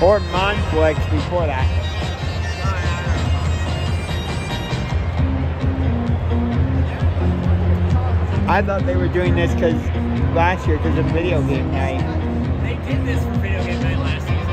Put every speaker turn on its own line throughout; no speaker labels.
Or Monflex before that. I thought they were doing this because last year because of video game night.
They did this for video game night last season.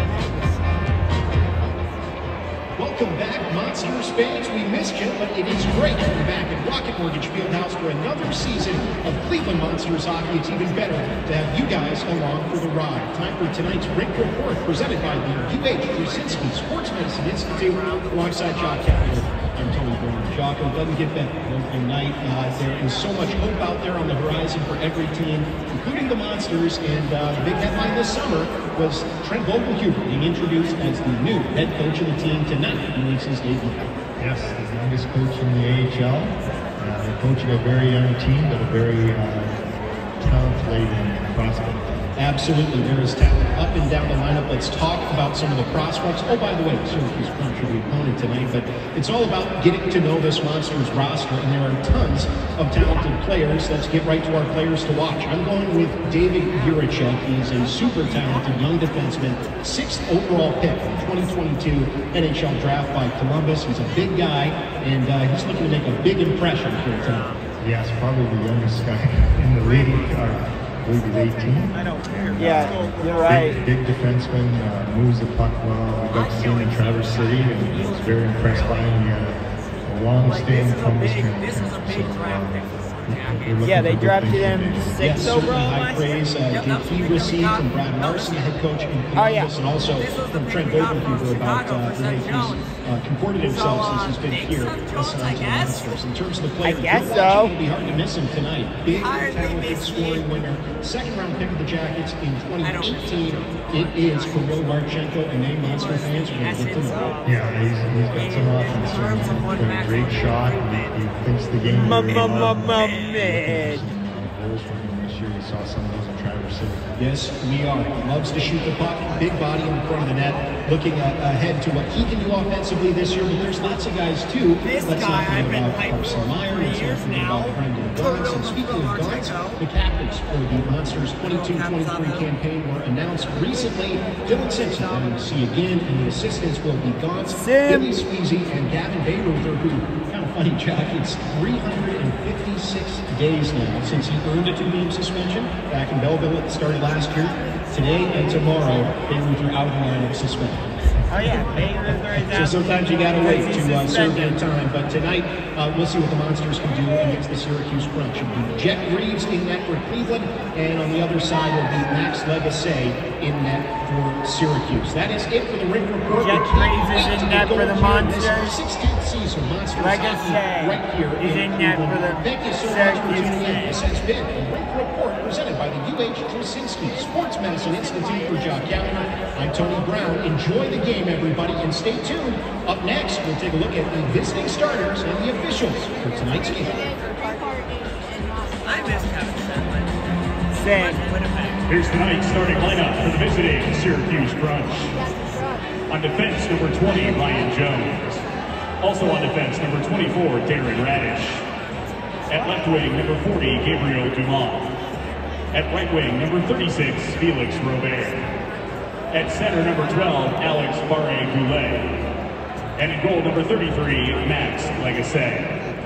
Welcome back, Monsters fans. We missed you, but it is great to be back at Rocket Mortgage Fieldhouse for another season of Cleveland Monsters hockey. It's even better to have you guys along for the ride. Time for tonight's Rink Report presented by the UH Krasinski Sports Medicine Institute alongside Jock Capital. I'm Tony Brown. Jocko, doesn't get better. Opening night, there is so much hope out there on the horizon for every team, including the Monsters. And the big headline this summer was Trent Vogelhuber being introduced as the new head coach of the team tonight. He makes his debut.
Yes, the youngest coach in the AHL. They're coaching a very young team, but a very talent-laden prospect.
Absolutely, there is talent up and down the lineup. Let's talk about some of the prospects. Oh, by the way, Syracuse Crunch will be opponent tonight, but it's all about getting to know this Monsters roster, and there are tons of talented players. Let's get right to our players to watch. I'm going with David Juracek. He's a super talented young defenseman, 6th overall pick in 2022 NHL draft by Columbus. He's a big guy, and he's looking to make a big impression here tonight.
Yes, probably the youngest guy in the league. I believe he's 18.
I don't care. Yeah, you're right.
Big defenseman, moves the puck well. We got to see him in Traverse City, and I was very impressed by him. He had a long-staying Columbus camp.
Yeah, they drafted him 6th overall
high praise he received from Brad Larson, the head coach in Columbus, and also from Trent Vogelhuber about the way he's comported himself since he's been here assigned to the Monsters. In terms of the players,
I guess so.
It'll be hard to miss him tonight. Big, talented scoring winner, 2nd round pick of the Jackets in 2018. It is Kirill Marchenko, and they Monster fans are going to get to know.
Yeah, he's got some offense. He's got a great shot. He thinks the game. Goals from him this year. We saw some of those in Traverse City.
Yes, we are. Loves to shoot the puck. Big body in front of the net. Looking ahead to what he can do offensively this year, but there's lots of guys too. Let's not forget about Carson Meyer. Let's not forget about Brendan Gaunce. And speaking of Gaunce, the captains for the Monsters 22-23 campaign were announced recently. Dylan Simpson, MMC again, and the assistants will be Gaunce, Billy Sweezy, and Gavin Bayreuther, who, kind of funny, Jack, it's 356 days now since he earned a 2-game suspension back in Belleville at the start of last year. Today and tomorrow, Bayreuther out of the lineup suspended.
Oh yeah,
so sometimes you gotta wait to serve their time. But tonight, we'll see what the Monsters can do against the Syracuse Crunch. It'll be Jet Reeves in net for Cleveland, and on the other side will be Max Legacy in net for Syracuse. That is it for the Rink Report.
Jet Reeves is in net for the Monsters.
16th season Monsters
Legacy
right here
is in net for the
Thank you so much for tuning in. This has been the Rink Report presented by the UH Krasinski Sports Medicine Institute for Jock Gallagher. I'm Tony Brown. Enjoy the game, everybody, and stay tuned. Up next, we'll take a look at the visiting starters and the officials for tonight's game.
I miss Kevin Sedlin.
Same.
Here's tonight's starting lineup for the visiting Syracuse Crunch. On defense, number 20, Ryan Jones. Also on defense, number 24, Darren Radish. At left wing, number 40, Gabriel Dumont. At right wing, number 36, Felix Robert. At center, number 12, Alex Barre-Goulet. And in goal, number 33, Max Legacy.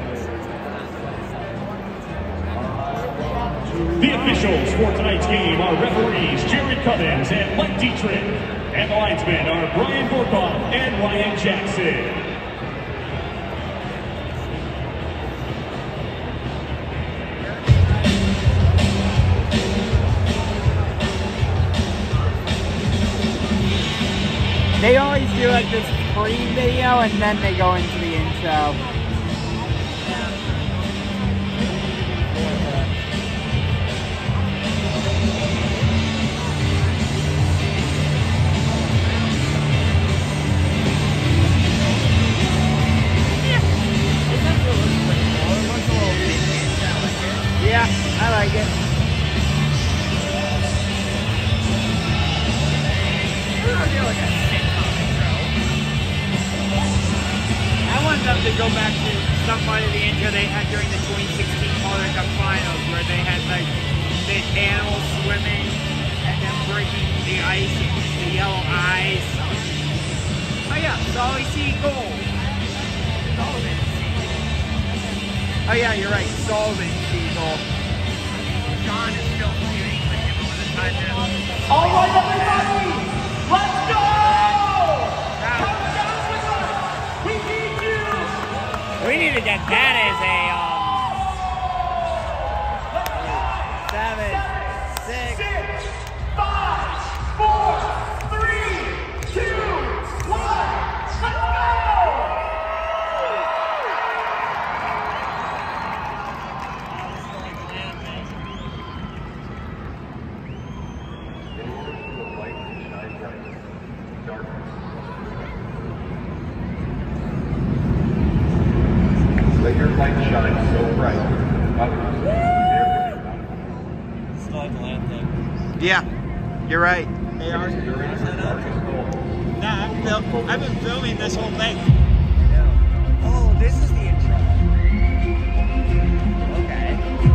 The officials for tonight's game are referees Jared Cummins and Mike Dietrich. And the linesmen are Brian Borkoff and Ryan Jackson.
They always do like this pre-video and then they go into the intro. Yeah, I like it. I want them to go back to some part of the intro they had during the 2016 Calder Cup Finals where they had like the animals swimming and then breaking the ice, the yellow eyes. Oh yeah, Solly C. Gold.
Sullivan.
Oh yeah, you're right, Sullivan C. Gold.
John is still feuding with him over the time now.
All right, everybody, let's go! Come down with us. We need you.
We need to get that as a 7, 6.
5, 4, 3, 2, 1. Let's go!
Let your light shine so bright.
Still have to land thing.
Yeah, you're right. They are.
Nah,
I've been filming this whole thing.
Oh, this is the intro. Okay.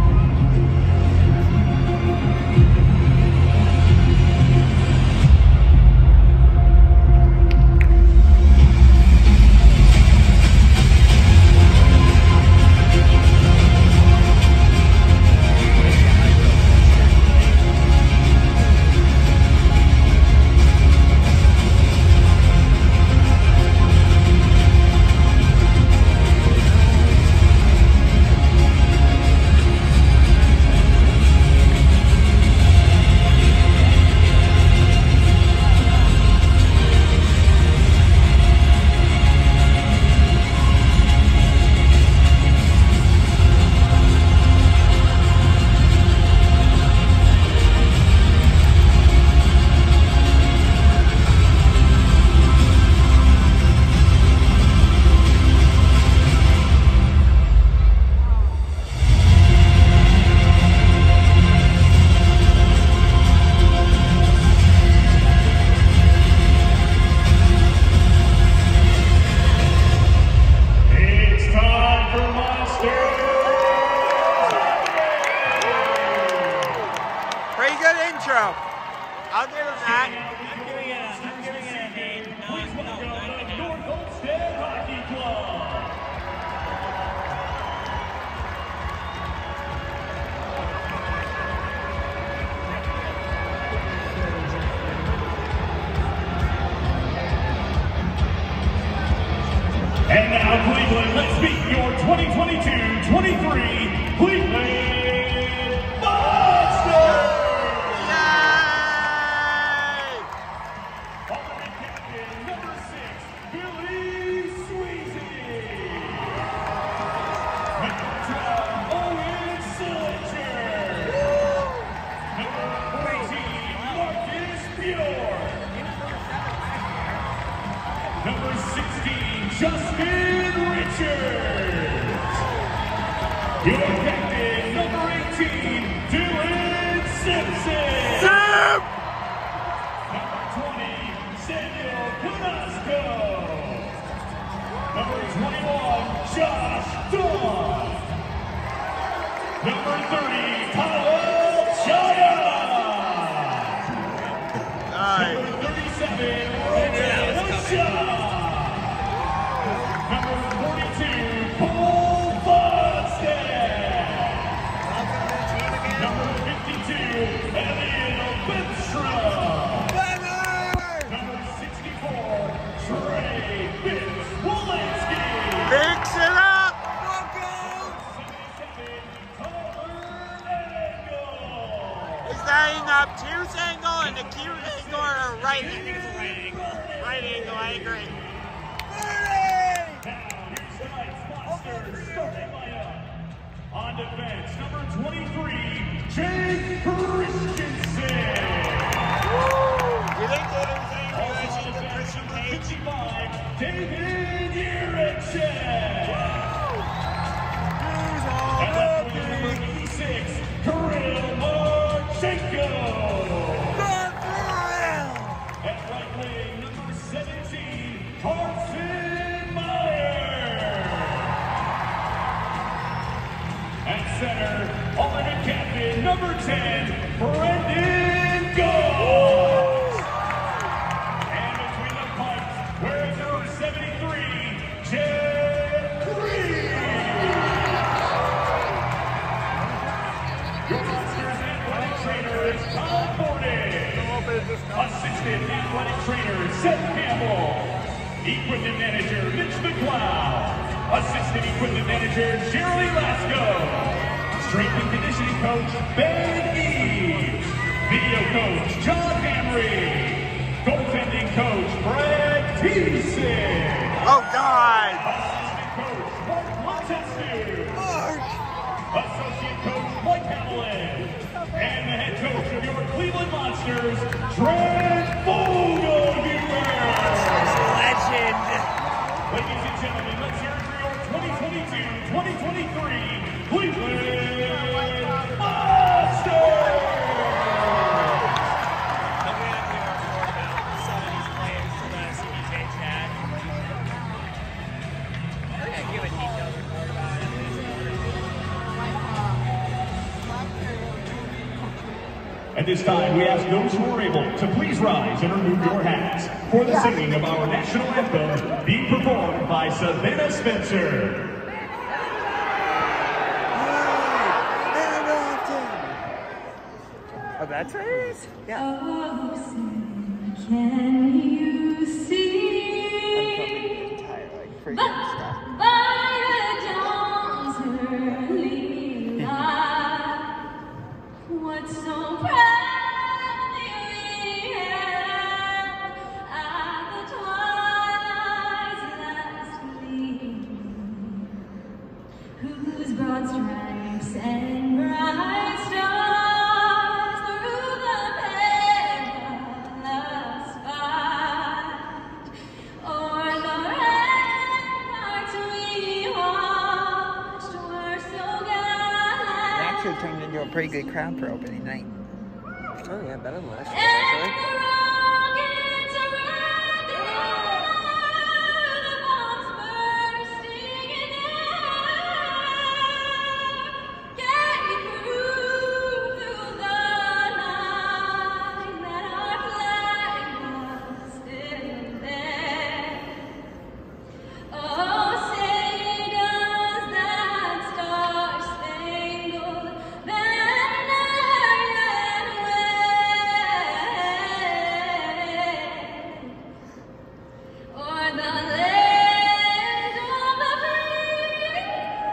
Pretty good intro. I'll give him that.
I'm giving it an 8.
Please
No,
welcome
9.5.
the North Olmsted Hockey Club. And now, Cleveland, let's meet your 2022-23 Cleveland Monsters! Alternate captain number 6, Billy Sweezy. Number 12, Owen Sillinger. Number 14, Marcus Bjork. Number 16, Justin Richards. Your captain, number 18, Dylan Simpson. Number 20, Samuel Canasco. Number 21, Josh Dawn. Number 30, Kyle Chaya. Number 37, Roman Shaw. Number 42, Paul Fonstad. Number 52, Elliot Benstrom. Number 64, Trey Fitz-Walensky.
Mix it up.
77, Tyler Angle.
Is that an obtuse angle, an acute angle, or a right angle? Right angle, I agree.
Now, here's tonight's Monsters starting lineup. On defense, number 23, Jake Christensen.
You think that is any
Also
relation
on
to
defense,
Christian
number
Cage?
55, David Yerichek. At left wing, number 86, Kirill Marchenko. At right wing, number 17, Carson Meyer. At center, alternate captain, number 10, Brendan Goss. And between the pipes, where is your athletic trainer Seth Campbell. Equipment manager Mitch McLeod. Assistant equipment manager Shirley Lasco. Strength and conditioning coach Ben Eves. Video coach John Hamry. Goaltending coach Brad Thiessen.
Oh, God!
Assistant coach Mark Montestu. Associate coach Mike Hamlin. And the head coach of your Cleveland Monsters, Trent Vogelhuber.
Legend!
Ladies and gentlemen, let's hear it for your 2022-2023 Cleveland Monsters! At this time, we ask those who are able to please rise and remove your hats for the singing of our national anthem being performed by Savannah Spencer.
Oh, that's what it is? Yeah.
Oh, sin, can you see? By the dawn's early light, what so proudly we hailed at the twilight's last gleam, whose broad stripes and bright stars through the perilous fight o'er the ramparts we watched were so gallant.
It actually turned into a pretty good crowd for opening night.
Oh, yeah, better than last year,
And
actually.
the rockets around the bombs bursting in air gave proof through the night that our flag was still there. Oh, say does that star-spangled banner yet wave o'er the land of the free?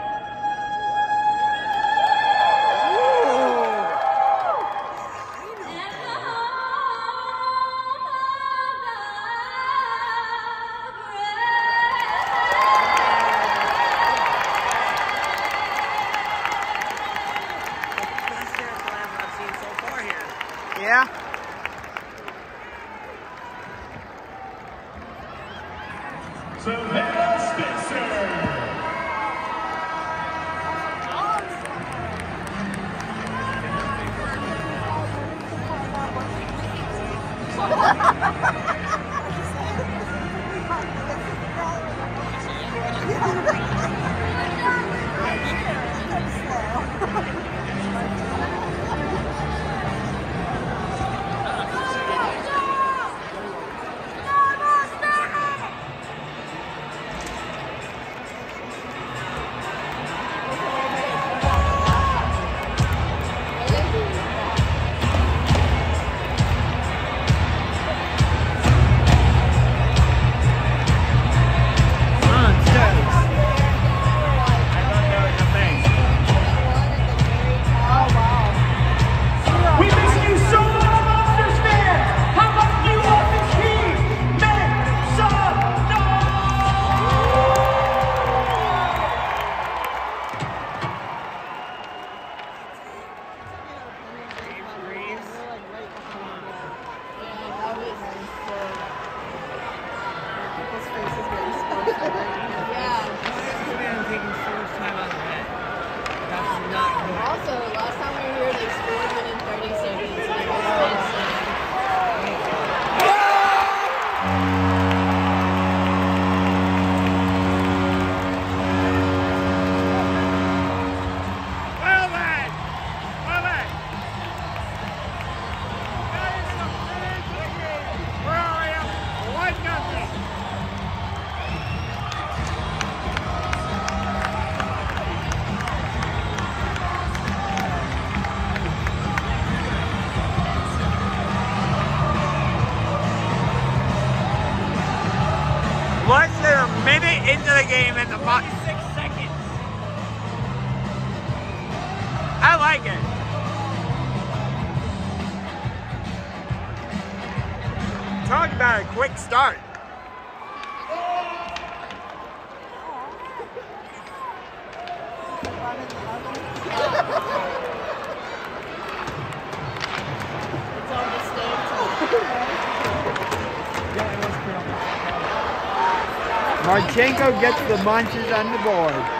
And the home of the
Best Air Slam I've seen so far here.
Yeah.
Savannah Spencer.
Less than a minute into the game and the
6 seconds.
I like it. Talk about a quick start.
Marchenko gets the munches on the board.